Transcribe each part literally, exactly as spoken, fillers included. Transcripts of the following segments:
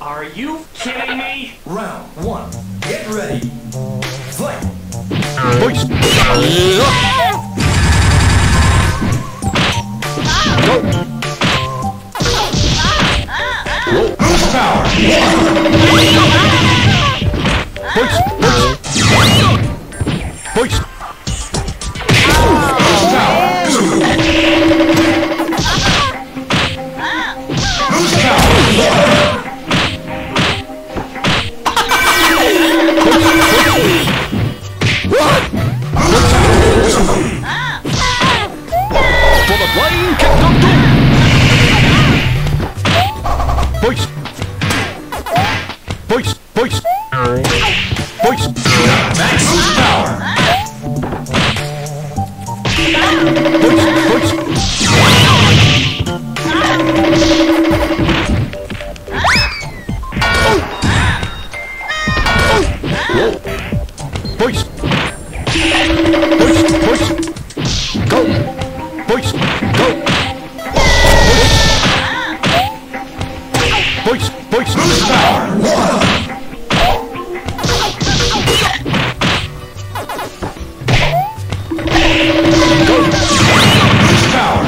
Are you kidding me? Round one. Get ready. Fight. Voice. Go. Boost power. Voice. Voice. Voice. Boost power. Boost power. For the flying kick of doom! Voice! Voice! Voice! Voice! Max boost power. Voice! Voice! Voice! Voice! Voice! Go! Voice! Go! Voice! Voice! Boost power. Boost power.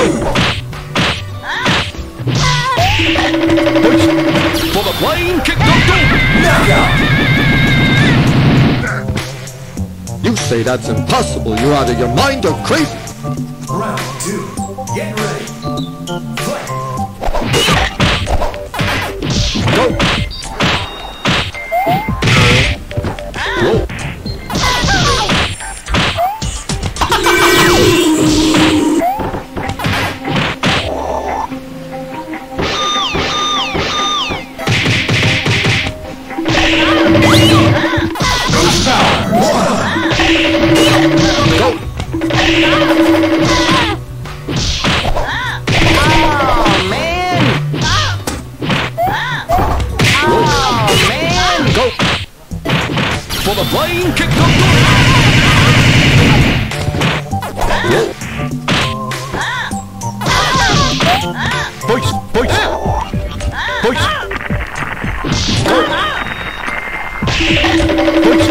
Voice! For the flying kick of doom! Knockout. You say that's impossible. You're out of your mind or crazy. Round two. Get ready. Fight. Go! Roll! Boost power. Go! Go! For the flying kick of doom! Roll! Voice! Voice! Voice! Go! Voice!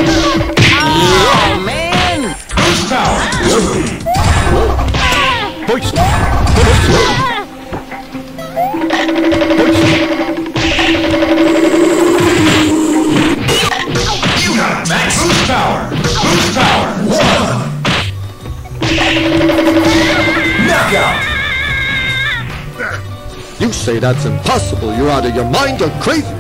Boost power. Voice! Voice! Voice! You got max boost power. Boost power. Knockout. You say that's impossible. You're out of your mind or crazy.